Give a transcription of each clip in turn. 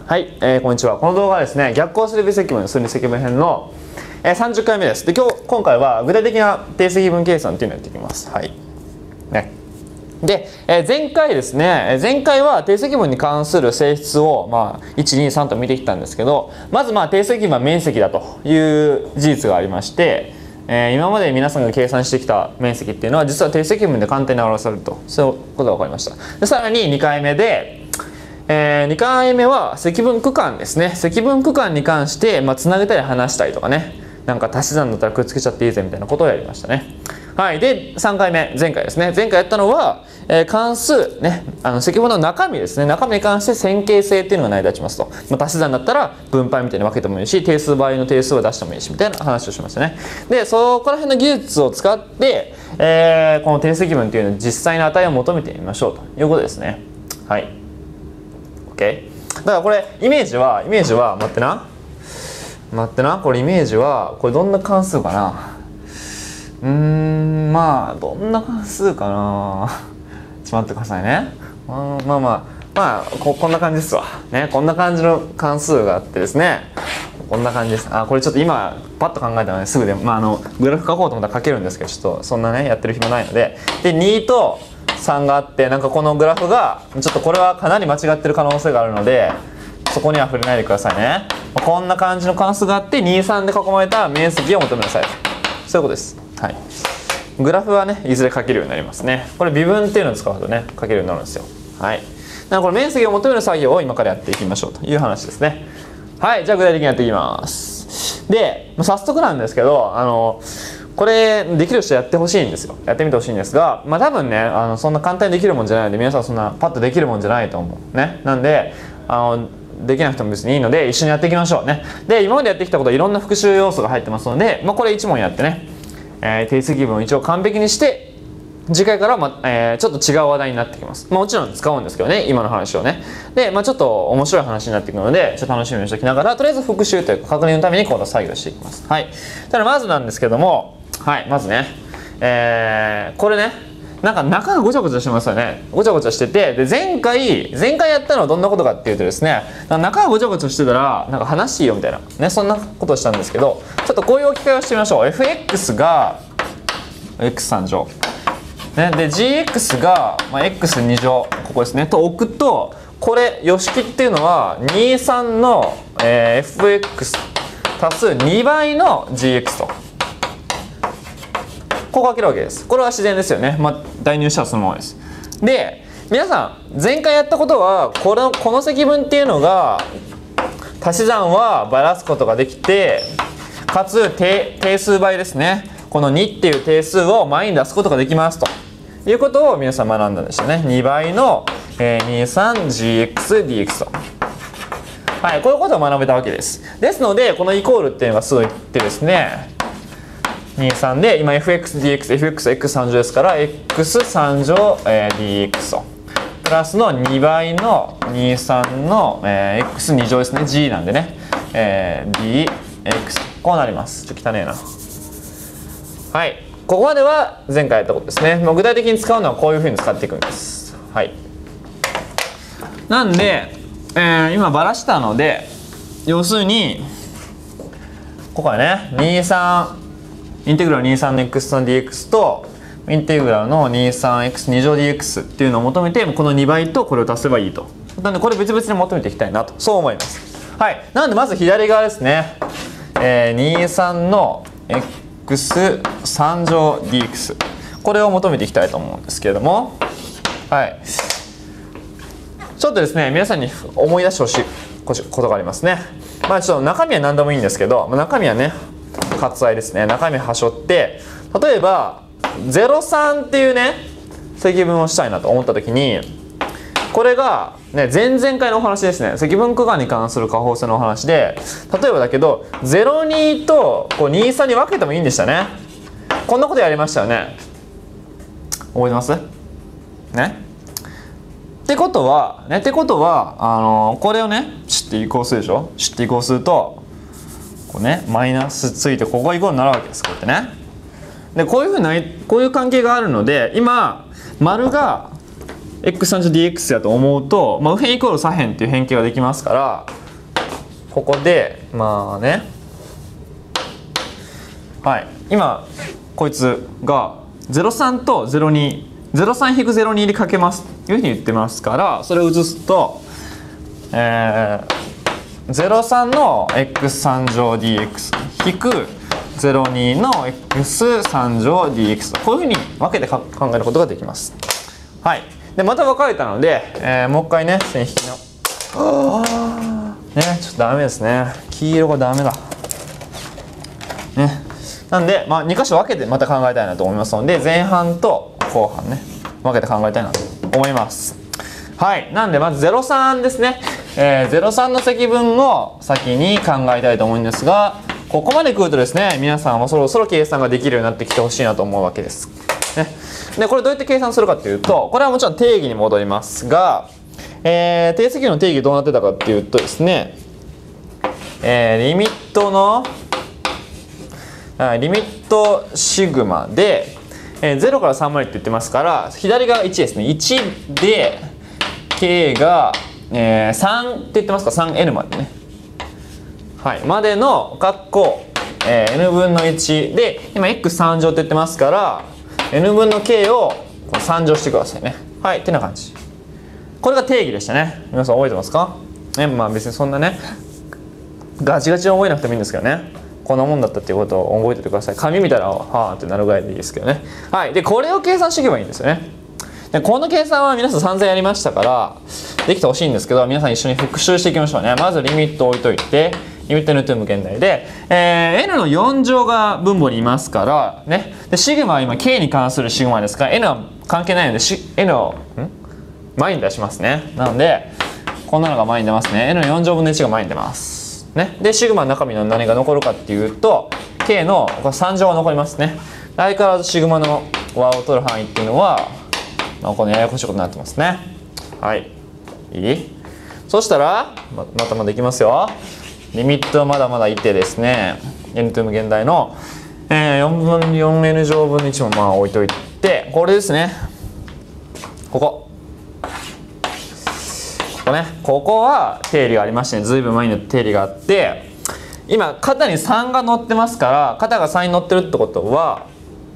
はい、こんにちは。この動画はですね、逆行する微積分、数理積分編の、30回目です。で、今回は具体的な定積分計算っていうのをやっていきます。はい。ね。で、前回ですね、前回は定積分に関する性質を、1、2、3と見てきたんですけど、まず定積分は面積だという事実がありまして、今まで皆さんが計算してきた面積っていうのは実は定積分で簡単に表されると、そういうことが分かりました。で、さらに2回目で、2回目は積分区間ですね。積分区間に関して、つなげたり離したりとかね、なんか足し算だったらくっつけちゃっていいぜみたいなことをやりましたね。はい。で、3回目、前回ですね。前回やったのは、関数、ね、積分の中身ですね。中身に関して線形性っていうのが成り立ちますと。足し算だったら分配みたいに分けてもいいし、定数倍の定数を出してもいいし、みたいな話をしましたね。で、そこら辺の技術を使って、この定積分っていうのを実際の値を求めてみましょうということですね。はい。OK。だからこれ、イメージは、待ってな、これイメージは、これどんな関数かな。どんな関数かな。ちょっと待ってくださいね。こんな感じですわ。ね、こんな感じの関数があってですね。こんな感じです。これちょっと今、パッと考えたのですぐで、グラフ書こうと思ったら書けるんですけど、ちょっとそんなね、やってる暇ないので。で、2と3があって、なんかこのグラフが、ちょっとこれはかなり間違ってる可能性があるので、そこには触れないでくださいね。こんな感じの関数があって、2、3で囲まれた面積を求めなさい。そういうことです。はい。グラフはね、いずれ書けるようになりますね。これ微分っていうのを使うとね、書けるようになるんですよ。はい。だからこれ面積を求める作業を今からやっていきましょうという話ですね。はい。じゃあ具体的にやっていきます。で、早速なんですけど、これできる人やってほしいんですよ。やってみてほしいんですが、多分ね、そんな簡単にできるもんじゃないので、皆さんそんなパッとできるもんじゃないと思う。ね。なんで、できなくても別にいいので、一緒にやっていきましょうね。で、今までやってきたこといろんな復習要素が入ってますので、これ1問やってね、定積分を一応完璧にして、次回からは、ちょっと違う話題になってきます。もちろん使うんですけどね、今の話をね。で、ちょっと面白い話になっていくので、ちょっと楽しみにしておきながら、とりあえず復習というか確認のためにこの作業していきます。はい。ただまずなんですけども、はい、まずね、これね、なんか中がごちゃごちゃしてますよね。ごちゃごちゃしてて、で、前回やったのはどんなことかっていうとですね、中がごちゃごちゃしてたら、なんか話していいよみたいな、ね、そんなことをしたんですけど、ちょっとこういう置き換えをしてみましょう。fx が、x3 乗。ね、で、gx が、x2 乗、ここですね、と置くと、これ、余式っていうのは、23の、fx 足す2倍の gx と。こう書けるわけです。これは自然ですよね。代入したらそのままです。で、皆さん、前回やったことは、この積分っていうのが、足し算はばらすことができて、かつ定数倍ですね。この2っていう定数を前に出すことができますということを皆さん学んだんですよね。2倍の 23gx と。はい、こういうことを学べたわけです。ですので、このイコールっていうのがすぐいってですね、23で、今 fx/dx、fx はx3 乗ですから、x3 乗、dx と。プラスの2倍の23の、x2 乗ですね。g なんでね。dx。こうなります。ちょっと汚ねえな。はい。ここまでは前回やったことですね。具体的に使うのはこういうふうに使っていくんです。はい。なんで、今ばらしたので、要するに、ここはね、23、インテグラル 23 の x3dx とインテグラルの 23x2 乗 dx っていうのを求めて、この2倍とこれを足せばいいと。なのでこれ別々に求めていきたいなと、そう思います。はい。なのでまず左側ですね。23の x3 乗 dx。これを求めていきたいと思うんですけれども。はい。ちょっとですね、皆さんに思い出してほしいことがありますね。ちょっと中身は何でもいいんですけど、中身はね、割愛ですね。中身はしょって、例えば03っていうね積分をしたいなと思った時に、これがね、前々回のお話ですね。積分区間に関する加法性のお話で、例えばだけど02と23に分けてもいいんでしたね。こんなことやりましたよね。覚えてますね。ってことはこれをね、シュッて移行するでしょ。シュッて移行するとこうね、マイナスついてここがイコールになるわけです。こうやってね。で、こういう関係があるので、今丸が x30dx だと思うと、まあ、右辺イコール左辺っていう変形ができますから、ここでまあね、はい、今こいつが03と02、03-02でかけますというふうに言ってますから、それを移すと、03の x3 乗 dx 引く02の x3 乗 dx と、こういうふうに分けて考えることができます。はい、でまた分かれたので、もう一回ね線引きのね、ちょっとダメですね、黄色がダメだね。なんで、まあ、2箇所分けてまた考えたいなと思いますので、前半と後半ね分けて考えたいなと思います。はい、なんでまず03ですね、03の積分を先に考えたいと思うんですが、ここまで来るとですね、皆さんもそろそろ計算ができるようになってきてほしいなと思うわけです、ね。でこれどうやって計算するかっていうと、これはもちろん定義に戻りますが、定積の定義どうなってたかっていうとですね、リミットシグマで、0から3までって言ってますから、左が1ですね。1で k が、3って言ってますか、3n までね、はい、までの括弧、n 分の1で、今 x3 乗って言ってますから、n 分の k を3乗してくださいね。はい、ってな感じ。これが定義でしたね。皆さん覚えてますかね。まあ別にそんなねガチガチに覚えなくてもいいんですけどね、こんなもんだったっていうことを覚えててください。紙見たらはあってなるぐらいでいいですけどね。はい、でこれを計算していけばいいんですよね。でこの計算は皆さん散々やりましたからできてほしいんですけど、皆さん一緒に復習していきましょうね。まずリミットを置いといて、リミット n と無限大で、n の4乗が分母にいますからね。でシグマは今 k に関するシグマですから n は関係ないのでn を前に出しますね。なのでこんなのが前に出ますね。n の4乗分の1が前に出ますね。でシグマの中身の何が残るかっていうと k の3乗が残りますね。相変わらずシグマの和を取る範囲っていうのは、まあ、このややこしいことになってますね。はい、いい？そしたらまたいきますよ。リミットはまだまだいてですね、 n と無限大の、4分 4n 乗分の1もまあ置いといて、これですね、ここは定理がありましてね、ずいぶん前に定理があって、今肩に3が乗ってますから、肩が3に乗ってるってことは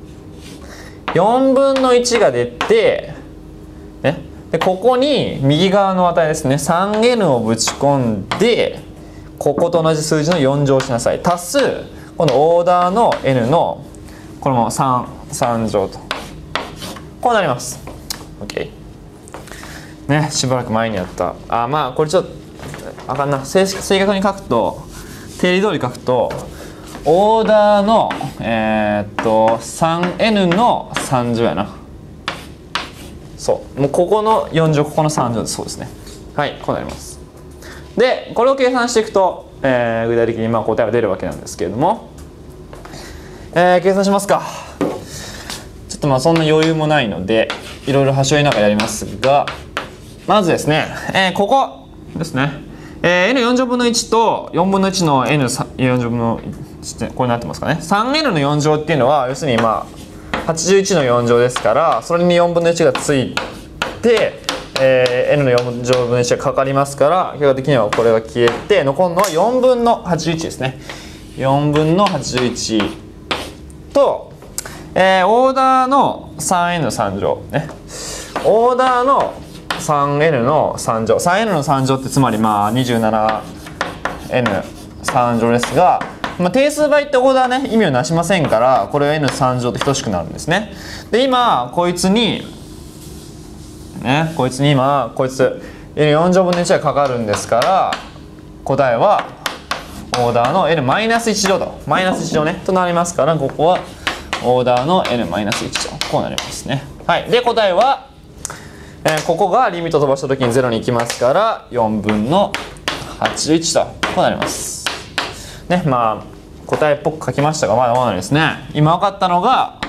4分の1が出て、ね、でここに右側の値ですね 3n をぶち込んで、ここと同じ数字の4乗しなさい。足すこのオーダーの n のこのまま3乗と、こうなります。 OK ね、しばらく前にやった。まあこれちょっとあかんな、正確に書くと、定理通り書くとオーダーの3n の3乗やな。そうもうここの4乗、ここの3乗で、そうですね。はい、こうなります。でこれを計算していくと、具体的にまあ答えが出るわけなんですけれども、計算しますか。ちょっとまあそんな余裕もないのでいろいろ端折りながらやりますが、まずですね、ここですね、n4 乗分の1と4分の1の n4 乗分の1ってこれになってますかね。 3n の4乗っていうのは要するにまあ81の4乗ですから、それに4分の1がついて、n の4乗分の1がかかりますから、結果的にはこれが消えて残るのは4分の81ですね。4分の81と、オーダーの 3n の3乗ね。オーダーの 3n の3乗、3n の3乗ってつまりまあ 27n3 乗ですが、まあ、定数倍ってオーダーね意味をなしませんから、これは n3 乗と等しくなるんですね。で今こいつに今こいつ n4 乗分の1がかかるんですから、答えはオーダーの n-1 乗とマイナス1乗ねとなりますから、ここはオーダーの n-1 乗こうなりますね。はい、で答えはここがリミット飛ばした時に0に行きますから4分の81とこうなりますね。まあ答えっぽく書きましたが、まだまだですね。今分かったのが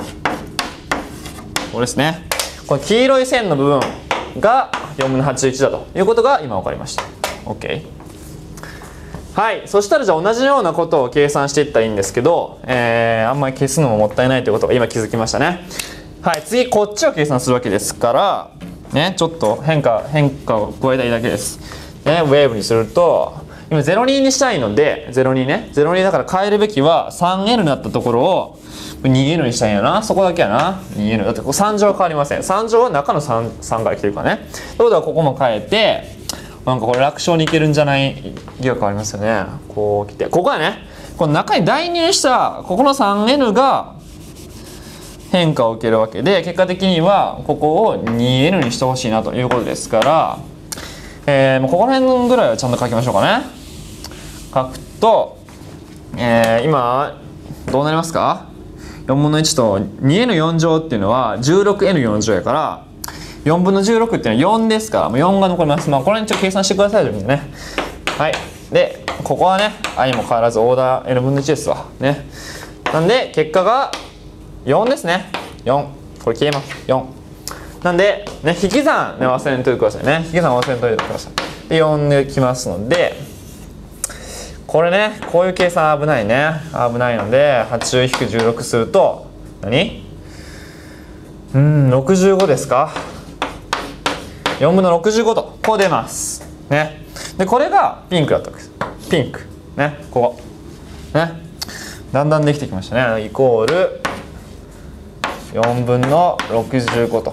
これですね。この黄色い線の部分が4分の81だということが今分かりました。 OK。 はい、そしたらじゃあ同じようなことを計算していったらいいんですけど、あんまり消すのももったいないということが今気づきましたね。はい、次こっちを計算するわけですから、 ね、ちょっと変化を加えたいだけです。ね、ウェーブにすると、今02にしたいので、02ね。02だから変えるべきは 3N になったところを 2N にしたいんやな。そこだけやな。2N。だってここ3乗は変わりません。3乗は中の 3から来てるからね。ということはここも変えて、なんかこれ楽勝にいけるんじゃない疑惑ありますよね。こう来て。ここはね、この中に代入したここの 3N が変化を受けるわけで、結果的にはここを 2N にしてほしいなということですから、もうここら辺ぐらいはちゃんと書きましょうかね。書くと、今どうなりますか？ 4 分の1と 2N4 乗っていうのは 16N4 乗やから4分の16っていうのは4ですからもう4が残ります。まあこれにちょっと計算してくださいということでね。はい。で、ここはね、i も変わらずオーダー n 分の1ですわ。ね。なんで結果が4ですね。4。これ消えます。4。なんで、ね、引き算ね、忘れんといてくださいね。引き算忘れんといてください。で、4できますので、これね、こういう計算危ないね。危ないので、80-16すると、何？65ですか？ 4 分の65と、こう出ます。ね。で、これがピンクだったわけです。ピンク。ね、ここ。ね。だんだんできてきましたね。イコール、4分の65と。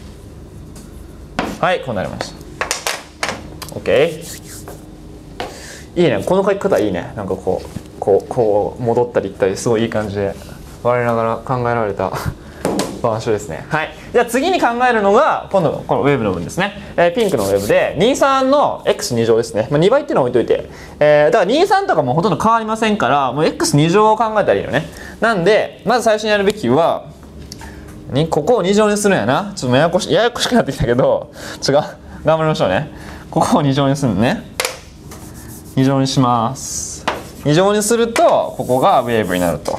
はい、こうなりました。OK。いいね。この書き方いいね。なんかこう戻ったりいったり、すごいいい感じで、我ながら考えられた板書ですね。はい。じゃあ次に考えるのが、今度のこのウェーブの部分ですね。ピンクのウェーブで、23の x2 乗ですね。まあ、2倍っていうのを置いといて。だから23とかもほとんど変わりませんから、もう x2 乗を考えたらいいよね。なんで、まず最初にやるべきは、ここを2乗にするんやな。ちょっとややこしくなってきたけど、頑張りましょうね。ここを2乗にするのね。2乗にします。2乗にすると、ここがウェーブになると。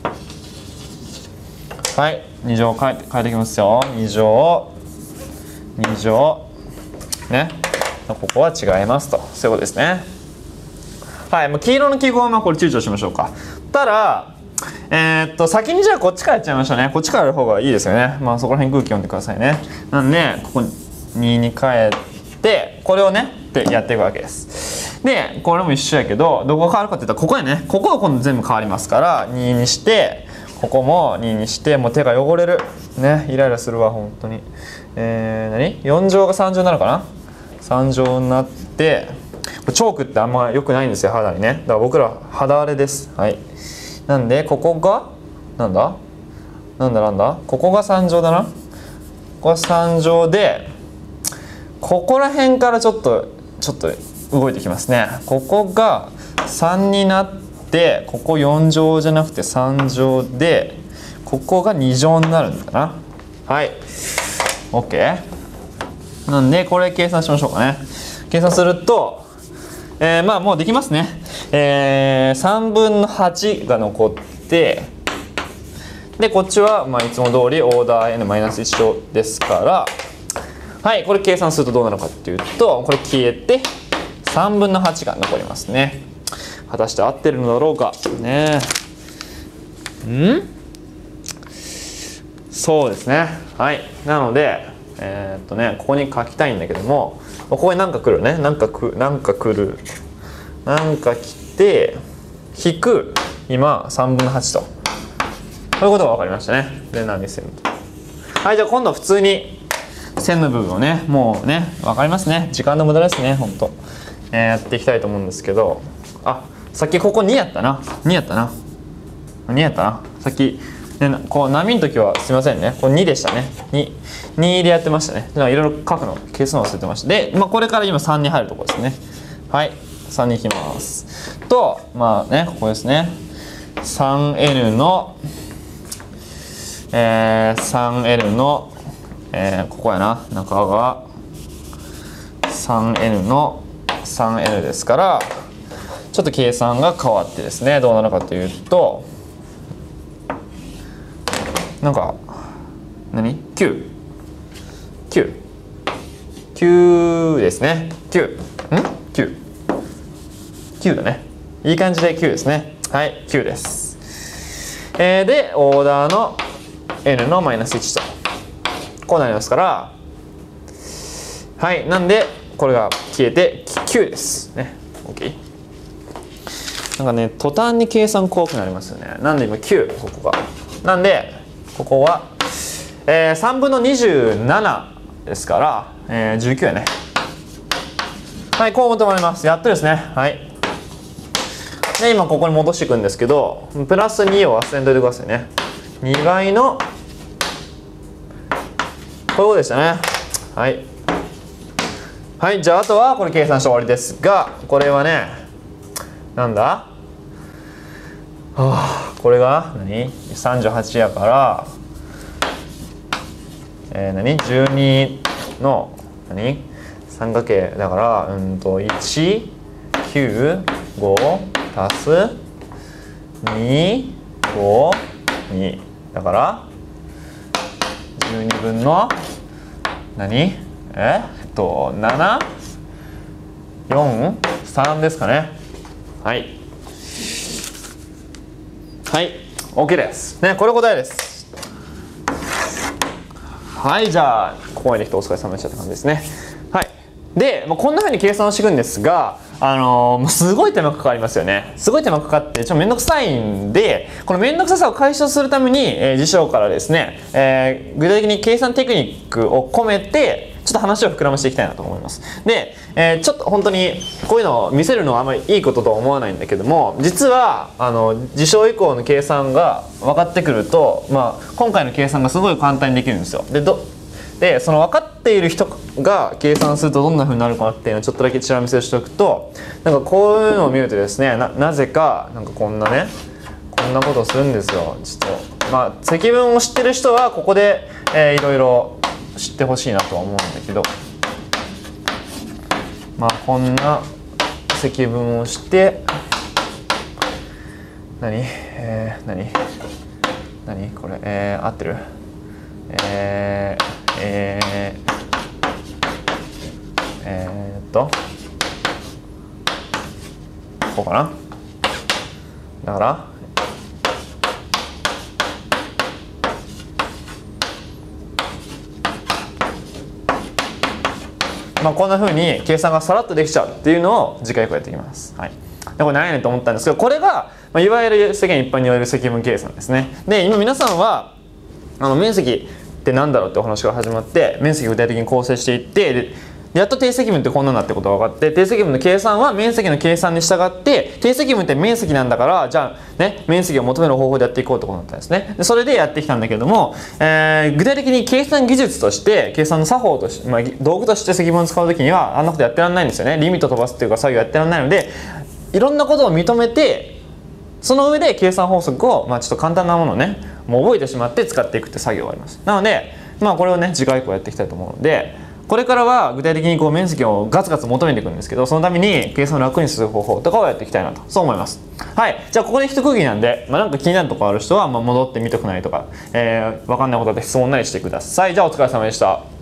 はい。2乗変えていきますよ。2乗。2乗。ね。ここは違いますと。そういうことですね。はい。もう黄色の記号はまあこれ躊躇しましょうか。ただ、先にじゃあこっちからやっちゃいましょうね。こっちからやる方がいいですよね。まあそこら辺空気読んでくださいね。なんで、ここ2に変えて、これをね、ってやっていくわけです。で、これも一緒やけど、どこが変わるかっていったら、ここやね。ここは今度全部変わりますから、2にして、ここも2にして、もう手が汚れる。ね、イライラするわ、本当に。何 ?4 乗が3乗になるかな ?3 乗になって、チョークってあんま良くないんですよ、肌にね。だから僕ら肌荒れです。はい。なんで、ここが、なんだここが3乗だな。ここが3乗で、ここら辺からちょっと動いてきますね。ここが3になって、ここ4乗じゃなくて3乗で、ここが2乗になるんだな。はい。OK。なんで、これ計算しましょうかね。計算すると、まあもうできますね。3分の8が残って、で、こっちは、まあいつも通りオーダー n-1 乗ですから、はい、これ計算するとどうなるかっていうと、これ消えて、3分の8が残りますね。果たして合ってるのだろうか。ね。そうですね。はい。なので、ここに書きたいんだけども、ここになんか来るね。なんか来る。なんか来て、引く、今、3分の8と。こういうことが分かりましたね。で、何線と。はい、じゃあ今度は普通に、線の部分をね、もうね、分かりますね。時間の無駄ですね、ほんと。やっていきたいと思うんですけど、あ、さっきここ2やったな。さっき、ね、こう波の時はすいませんね。これ2でしたね。2でやってましたね。いろいろ書くの、消すの忘れてました。で、まあ、これから今3に入るところですね。はい、3に行きます。と、まあね、ここですね。3N の、3N の、ここやな、中が 3N の 3N ですから、ちょっと計算が変わってですね、どうなるかというと、なんか、9ですね。9だね。いい感じで9ですね。はい、9です。で、オーダーの n のマイナス1と。こうなりますから、 はい、なんでこれが消えて9ですね。 OK。 なんかね途端に計算怖くなりますよね。なんで今9、ここがなんでここは、3分の27ですから、19やね。はい、こう求まります。やっとですね。はい。で今ここに戻していくんですけど、プラス2を忘れんといてくださいね。2倍のこういうことでしたね。はい。はい、じゃああとはこれ計算して終わりですが、これはね、なんだ、これが何 ?38 やから、12の何三角形だから1、9、5足す2、5、2だから12分の何7、4、3ですかね。はい。はい、OK です。ね、これ答えです。はい、じゃあ、ここまでできてお疲れ様でしたって感じですね。はい。で、こんな風に計算をしていくんですが、すごい手間かかりますよね。すごい手間かかって、ちょっとめんどくさいんで、このめんどくささを解消するために、辞書からですね、具体的に計算テクニックを込めて、ちょっと話を膨らましていきたいなと思います。で、ちょっと本当にこういうのを見せるのはあんまりいいこととは思わないんだけども、実は事象以降の計算が分かってくると、今回の計算がすごい簡単にできるんですよ。でその分かっている人が計算するとどんな風になるかなっていうのをちょっとだけちら見せしておくと、なんかこういうのを見るとですね、なぜかなんかこんなことをするんですよ。ちょっと積分を知ってる人はここで、いろいろ知ってほしいなとは思うんだけど、こんな積分をして何これ合ってる？こうかな。だからこんな風に計算がさらっとできちゃうっていうのを次回以降やっていきます。はい。でこれ何やねんと思ったんですけど、これが、いわゆる世間一般に言われる積分計算ですね。で今皆さんは面積って何だろうってお話が始まって、面積を具体的に構成していって、でやっと定積分ってこんなんだってことが分かって、定積分の計算は面積の計算に従って、定積分って面積なんだから、じゃあね面積を求める方法でやっていこうってことだったんですね。でそれでやってきたんだけども、具体的に計算技術として計算の作法として、道具として積分を使う時にはあんなことやってらんないんですよね。リミット飛ばすっていうか作業やってらんないので、いろんなことを認めて、その上で計算法則を、ちょっと簡単なものをねもう覚えてしまって使っていくって作業があります。なのでこれをね次回以降やっていきたいと思うので、これからは具体的に面積をガツガツ求めていくんですけど、そのために計算を楽にする方法とかをやっていきたいなと、そう思います。はい、じゃあここで一区切りなんで、なんか気になるところある人は戻ってみたくないとか、分かんないことで質問なりしてください。じゃあお疲れ様でした。